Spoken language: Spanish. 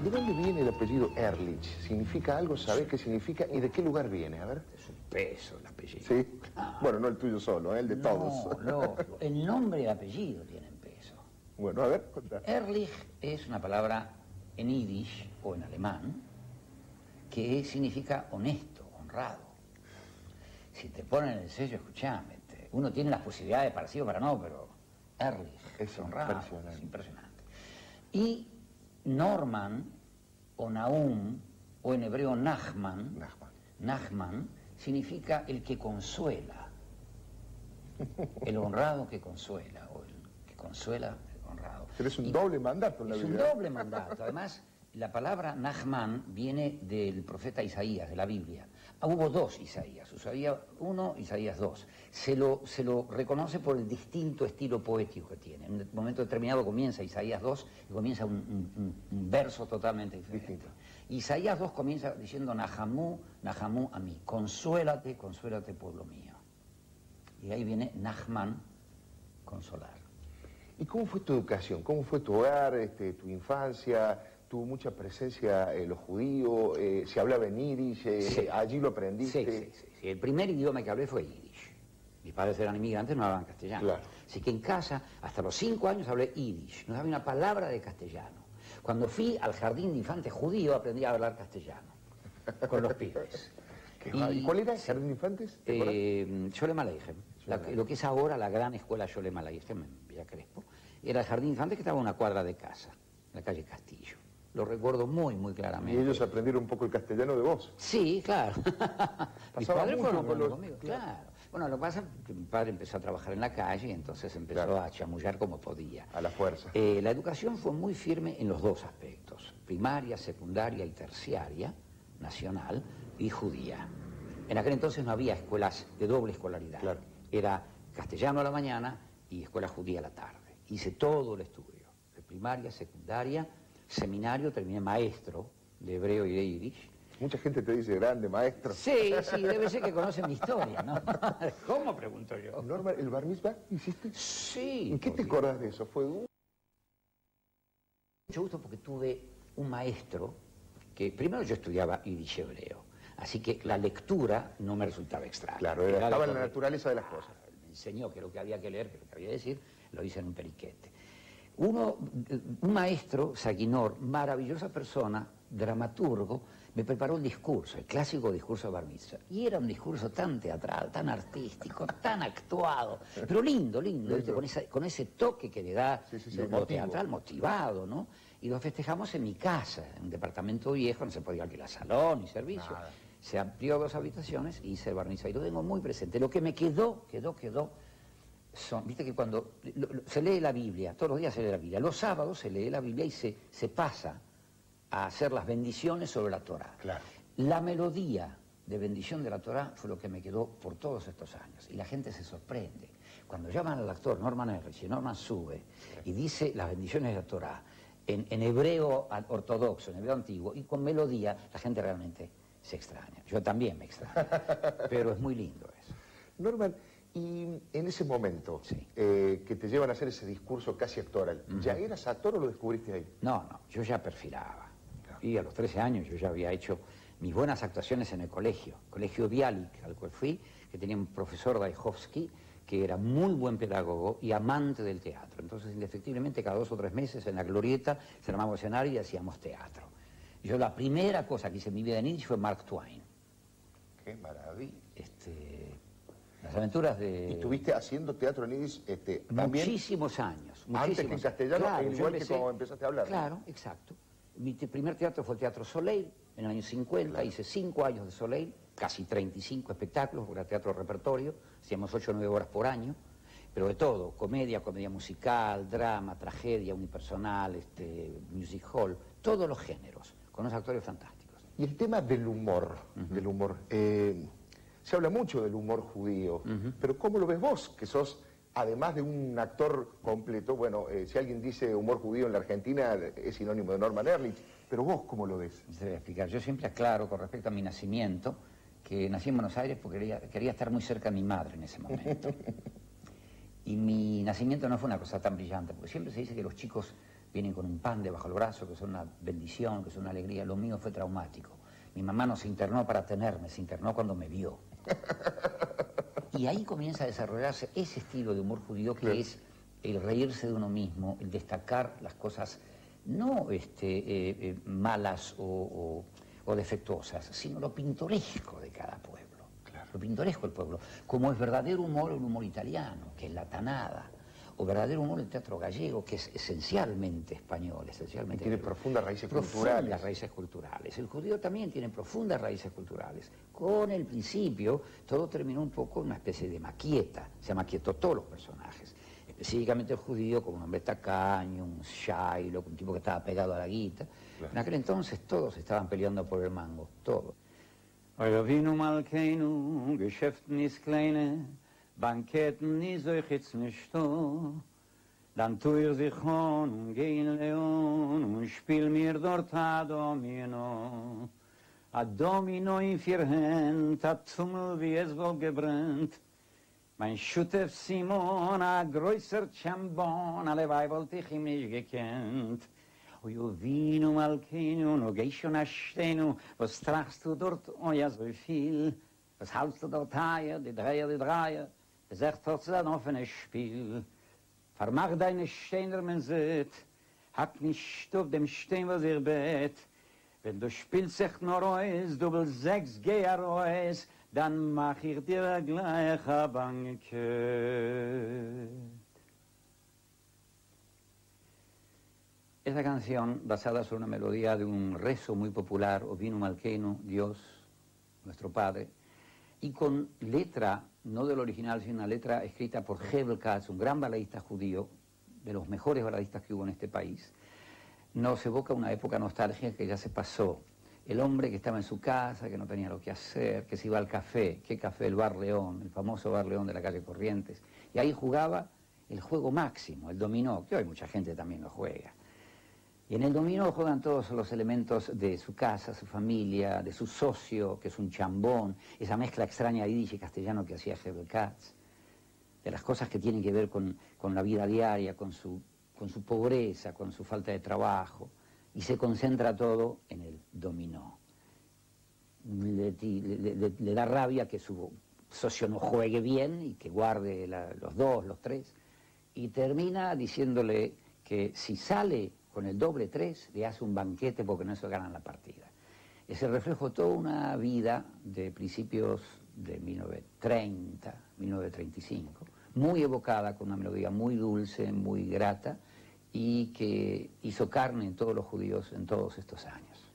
¿De dónde viene el apellido Ehrlich? ¿Significa algo? ¿Sabés qué significa? ¿Y de qué lugar viene? A ver. Es un peso el apellido. ¿Sí? Claro. Bueno, no el tuyo solo, el de todos. No, el nombre y el apellido tienen peso. Bueno, a ver, contá. Ehrlich es una palabra en yiddish o en alemán que significa honesto, honrado. Si te ponen el sello, escuchame, uno tiene las posibilidades para sí o para no, pero Ehrlich es honrado, es impresionante. Y Norman o Nahum o en hebreo Nachman significa el que consuela, el honrado que consuela, o el que consuela el honrado. Pero es un doble mandato en la vida. Es un doble mandato. Además, la palabra Nachman viene del profeta Isaías, de la Biblia. Hubo dos Isaías, Isaías 1, Isaías 2. Se lo reconoce por el distinto estilo poético que tiene. En un momento determinado comienza Isaías 2 y comienza un verso totalmente diferente. Isaías 2 comienza diciendo Nahamú, Nahamú a mí, consuélate, consuélate pueblo mío. Y ahí viene Nachman, consolar. ¿Y cómo fue tu educación? ¿Cómo fue tu hogar, tu infancia? ¿Tuvo mucha presencia los judíos? ¿Se hablaba en yiddish? Sí. ¿Allí lo aprendiste? Sí. El primer idioma que hablé fue yiddish. Mis padres eran inmigrantes, no hablaban castellano. Claro. Así que en casa, hasta los 5 años hablé yiddish. No sabía una palabra de castellano. Cuando fui al jardín de infantes judío aprendí a hablar castellano con los pibes. ¿Y cuál era el jardín de infantes? Sholem Aleichem, lo que es ahora la gran escuela Sholem Aleichem en Villa Crespo. Era el jardín de infantes que estaba a una cuadra de casa, en la calle Castillo. Lo recuerdo muy, muy claramente. ¿Y ellos aprendieron un poco el castellano de vos? Sí, claro. Mis padres fueron con los... conmigo, claro. Bueno, lo que pasa es que mi padre empezó a trabajar en la calle y entonces empezó a chamullar como podía. A la fuerza. La educación fue muy firme en los dos aspectos, primaria, secundaria y terciaria, nacional y judía. En aquel entonces no había escuelas de doble escolaridad. Claro. Era castellano a la mañana y escuela judía a la tarde. Hice todo el estudio, de primaria, secundaria, seminario, terminé maestro de hebreo y de yiddish. Mucha gente te dice grande, maestro. Sí, debe ser que conocen mi historia, ¿no? ¿Cómo? Pregunto yo. Norma, ¿el bar mitzvah hiciste? Sí. ¿En qué te acordás de eso? ¿Fue un...? Mucho gusto porque tuve un maestro que, primero yo estudiaba yiddish hebreo, así que la lectura no me resultaba extraña. Claro, estaba en la naturaleza de las cosas. Me enseñó que lo que había que leer, que lo que había que decir, lo hice en un periquete. Un maestro, Saguinor, maravillosa persona, dramaturgo, me preparó el discurso, el clásico discurso de Bar Mitzvah. Y era un discurso tan teatral, tan artístico, tan actuado, pero lindo, ¿viste? Con ese toque que le da lo teatral, motivado, ¿no? Y lo festejamos en mi casa, en un departamento viejo, no se podía alquilar salón ni servicio. Nada. Se amplió 2 habitaciones y hice el Bar Mitzvah. Y lo tengo muy presente. Lo que me quedó, viste que cuando se lee la Biblia, todos los días se lee la Biblia, los sábados se lee la Biblia y se pasa a hacer las bendiciones sobre la Torá. Claro. La melodía de bendición de la Torá fue lo que me quedó por todos estos años. Y la gente se sorprende. Cuando llaman al actor Norman Ehrlich, y Norman sube y dice las bendiciones de la Torá en hebreo ortodoxo, en hebreo antiguo, y con melodía, la gente realmente se extraña. Yo también me extraño, pero es muy lindo eso. Norman, y en ese momento sí. Que te llevan a hacer ese discurso casi actoral, ¿ya eras actor o lo descubriste ahí? No, yo ya perfilaba. Y a los 13 años yo ya había hecho mis buenas actuaciones en el colegio Bialik, al cual fui, que tenía un profesor Dajovsky, que era muy buen pedagogo y amante del teatro. Entonces, indefectiblemente, cada 2 o 3 meses en la glorieta se armaba escenario y hacíamos teatro. Yo la primera cosa que hice en mi vida en yiddish fue Mark Twain. ¡Qué maravilla! Las aventuras de... ¿Y estuviste haciendo teatro en yiddish también? Muchísimos años. Antes que en castellano, claro, igual que como empezaste a hablar. Claro, exacto. Mi primer teatro fue el Teatro Soleil, en el año 50, claro. Hice 5 años de Soleil, casi 35 espectáculos, porque era teatro repertorio, hacíamos 8 o 9 horas por año, pero de todo, comedia musical, drama, tragedia, unipersonal, music hall, todos los géneros, con unos actores fantásticos. Y el tema del humor, se habla mucho del humor judío, pero ¿cómo lo ves vos, que sos, además de un actor completo, bueno, si alguien dice humor judío en la Argentina es sinónimo de Norman Ehrlich, pero vos ¿cómo lo ves? Te voy a explicar, yo siempre aclaro con respecto a mi nacimiento, que nací en Buenos Aires porque quería estar muy cerca de mi madre en ese momento. Y mi nacimiento no fue una cosa tan brillante, porque siempre se dice que los chicos vienen con un pan debajo del brazo, que son una bendición, que son una alegría. Lo mío fue traumático. Mi mamá no se internó para tenerme, se internó cuando me vio. Y ahí comienza a desarrollarse ese estilo de humor judío que es el reírse de uno mismo, el destacar las cosas no malas o defectuosas, sino lo pintoresco de cada pueblo. Claro. Lo pintoresco del pueblo, como es verdadero humor el humor italiano, que es la tanada, o verdadero humor el teatro gallego, que es esencialmente español, esencialmente... Y tiene profundas raíces culturales. Profundas raíces culturales. El judío también tiene profundas raíces culturales. Con el principio, todo terminó un poco en una especie de maquieta, se maquietó todos los personajes. Específicamente el judío como un hombre tacaño, un Shylock, un tipo que estaba pegado a la guita. Claro. En aquel entonces todos estaban peleando por el mango, todos. Avinu Malkeinu, Geschäften is kleine, Banketten is euch jetzt nicht da. Dann tu sich und gehen Leon und spiel mir dort a Domino. A Domino in 4 Händ, a Tummel wie es wohl gebrennt. Mein Schutef Simon, a größer Chambon, alle Weih wollte ich ihm nicht gekannt. O Jovino Malkeinu, no geh schon a Stenu, was trachst du dort, oh ja so viel? Was haltst du dort heier, die Dreier? Es echt trotz ein offenes Spiel. Vermach deine Steiner, mein Seht, hack nicht auf dem Stein, was ihr bett. Wenn du spielst sich nur Reus, du willst 6 Geher Reus, dann mach ich dir gleich a Banket. Esa canción, basada sobre una melodía de un rezo muy popular, Ovinu Malkeinu, Dios, nuestro Padre, y con letra, no del original, sino una letra escrita por Hevel Katz, un gran baladista judío, de los mejores baladistas que hubo en este país, nos evoca una época nostálgica que ya se pasó. El hombre que estaba en su casa, que no tenía lo que hacer, que se iba al café. ¿Qué café? El Bar León, el famoso Bar León de la calle Corrientes. Y ahí jugaba el juego máximo, el dominó, que hoy mucha gente también lo juega. Y en el dominó juegan todos los elementos de su casa, su familia, de su socio, que es un chambón, esa mezcla extraña de yiddish y castellano que hacía Herbert Katz, de las cosas que tienen que ver con la vida diaria, con su pobreza, con su falta de trabajo, y se concentra todo en el dominó. Le da rabia que su socio no juegue bien y que guarde los 2, los 3, y termina diciéndole que si sale con el doble 3, le hace un banquete porque no se ganan la partida. Es el reflejo de toda una vida de principios de 1930, 1935, muy evocada, con una melodía muy dulce, muy grata, y que hizo carne en todos los judíos en todos estos años.